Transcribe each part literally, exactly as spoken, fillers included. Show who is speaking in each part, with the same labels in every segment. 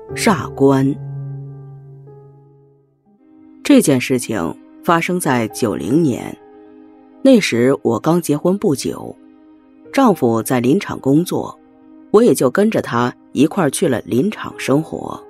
Speaker 1: 煞官。这件事情发生在九零年，那时我刚结婚不久，丈夫在林场工作，我也就跟着他一块儿去了林场生活。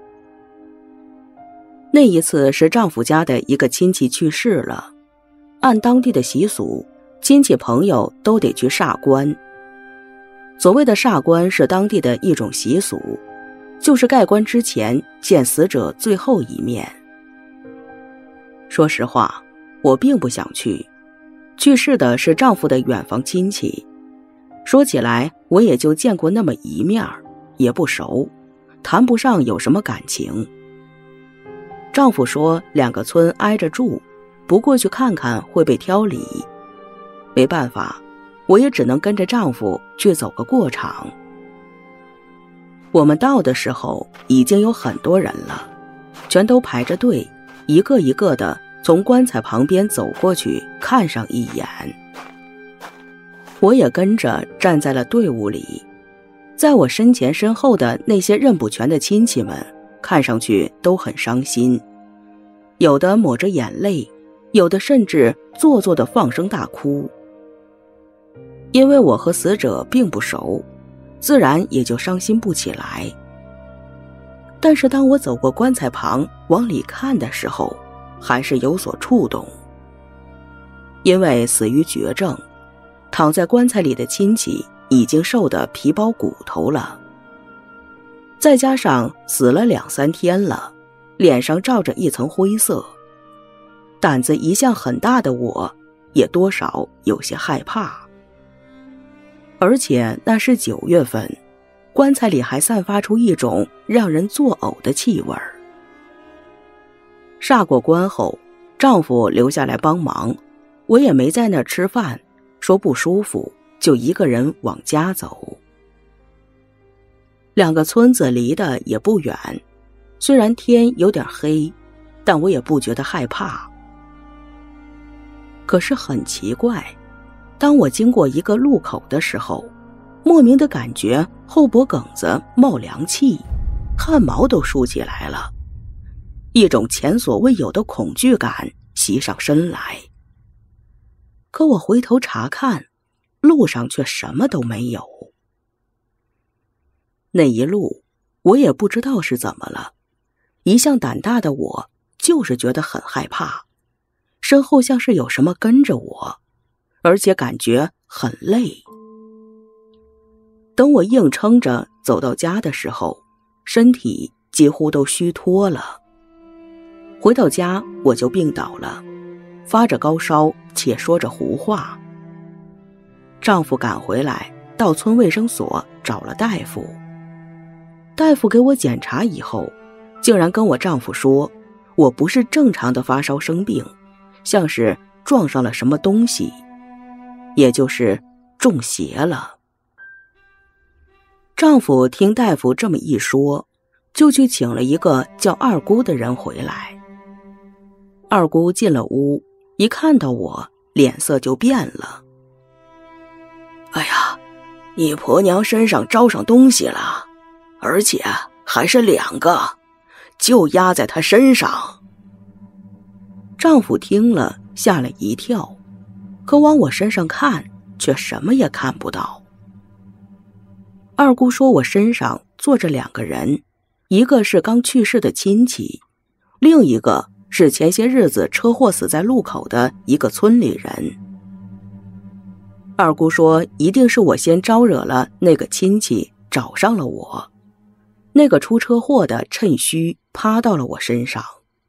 Speaker 1: 那一次是丈夫家的一个亲戚去世了，按当地的习俗，亲戚朋友都得去煞官。所谓的煞官是当地的一种习俗，就是盖棺之前见死者最后一面。说实话，我并不想去，去世的是丈夫的远房亲戚，说起来我也就见过那么一面，也不熟，谈不上有什么感情。丈夫说两个村挨着住，不过去看看会被挑理。没办法，我也只能跟着丈夫去走个过场。我们到的时候已经有很多人了，全都排着队，一个一个的从棺材旁边走过去看上一眼。我也跟着站在了队伍里，在我身前身后的那些认不全的亲戚们看上去都很伤心，有的抹着眼泪，有的甚至做作的放声大哭。因为我和死者并不熟，自然也就伤心不起来。但是当我走过棺材旁往里看的时候，还是有所触动。因为死于绝症，躺在棺材里的亲戚已经瘦得皮包骨头了，再加上死了两三天了，脸上罩着一层灰色，胆子一向很大的我也多少有些害怕。而且那是九月份，棺材里还散发出一种让人作呕的气味。煞过棺后，丈夫留下来帮忙，我也没在那儿吃饭，说不舒服，就一个人往家走。两个村子离得也不远，虽然天有点黑，但我也不觉得害怕。可是很奇怪，当我经过一个路口的时候，莫名的感觉后脖梗子冒凉气，汗毛都竖起来了，一种前所未有的恐惧感袭上身来。可我回头查看，路上却什么都没有。那一路我也不知道是怎么了，一向胆大的我就是觉得很害怕，身后像是有什么跟着我，而且感觉很累。等我硬撑着走到家的时候，身体几乎都虚脱了。回到家我就病倒了，发着高烧且说着胡话。丈夫赶回来，到村卫生所找了大夫。大夫给我检查以后，竟然跟我丈夫说，我不是正常的发烧生病，像是撞上了什么东西，也就是中邪了。丈夫听大夫这么一说，就去请了一个叫二姑的人回来。二姑进了屋，一看到我，脸色就变了。哎呀，你婆娘身上招上东西了，而且还是两个，就压在她身上。丈夫听了吓了一跳，可往我身上看，却什么也看不到。二姑说我身上坐着两个人，一个是刚去世的亲戚，另一个是前些日子车祸死在路口的一个村里人。二姑说一定是我先招惹了那个亲戚，找上了我，那个出车祸的趁虚趴到了我身上。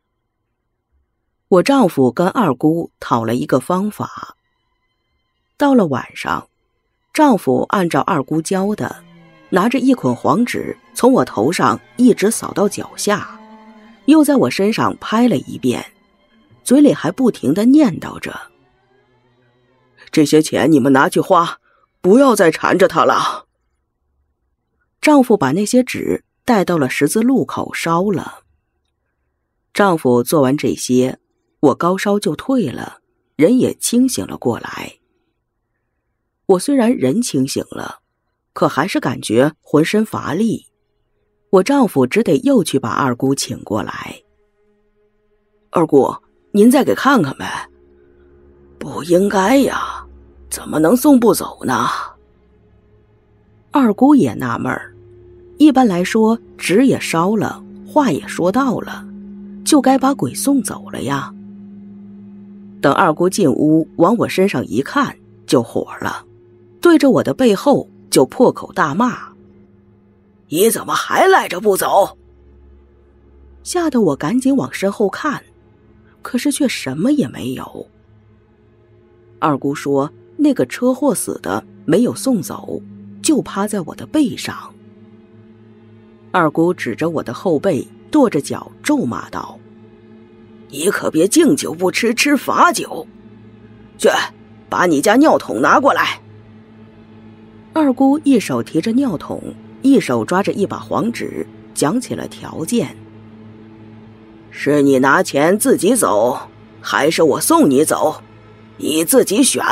Speaker 1: 我丈夫跟二姑讨了一个方法，到了晚上，丈夫按照二姑教的，拿着一捆黄纸从我头上一直扫到脚下，又在我身上拍了一遍，嘴里还不停地念叨着，这些钱你们拿去花，不要再缠着他了。丈夫把那些纸带到了十字路口烧了。丈夫做完这些，我高烧就退了，人也清醒了过来。我虽然人清醒了，可还是感觉浑身乏力， 我丈夫只得又去把二姑请过来。二姑，您再给看看呗。不应该呀，怎么能送不走呢？二姑也纳闷儿，一般来说，纸也烧了，话也说到了，就该把鬼送走了呀。等二姑进屋，往我身上一看，就火了，对着我的背后就破口大骂：你怎么还赖着不走？吓得我赶紧往身后看，可是却什么也没有。二姑说那个车祸死的没有送走，就趴在我的背上。二姑指着我的后背，跺着脚咒骂道：你可别敬酒不吃吃罚酒，去把你家尿桶拿过来。二姑一手提着尿桶，一手抓着一把黄纸，讲起了条件：是你拿钱自己走，还是我送你走？你自己选。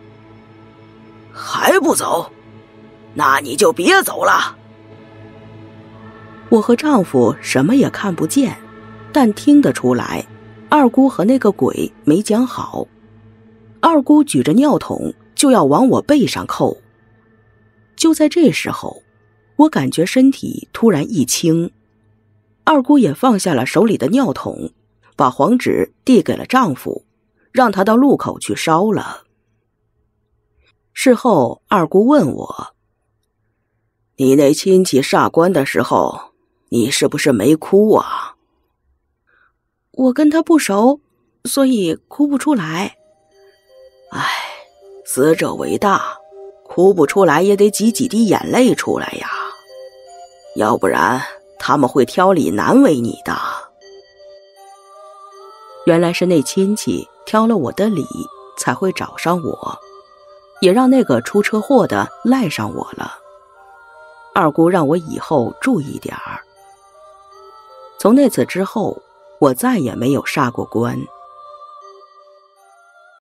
Speaker 1: 还不走？那你就别走了。我和丈夫什么也看不见，但听得出来，二姑和那个鬼没讲好。二姑举着尿桶就要往我背上扣。就在这时候，我感觉身体突然一轻，二姑也放下了手里的尿桶，把黄纸递给了丈夫，让他到路口去烧了。事后二姑问我：你那亲戚煞官的时候，你是不是没哭啊？我跟他不熟，所以哭不出来。唉，死者为大，哭不出来也得挤几滴眼泪出来呀，要不然他们会挑理难为你的。原来是那亲戚挑了我的理，才会找上我，也让那个出车祸的赖上我了。二姑让我以后注意点儿。从那次之后，我再也没有煞过官。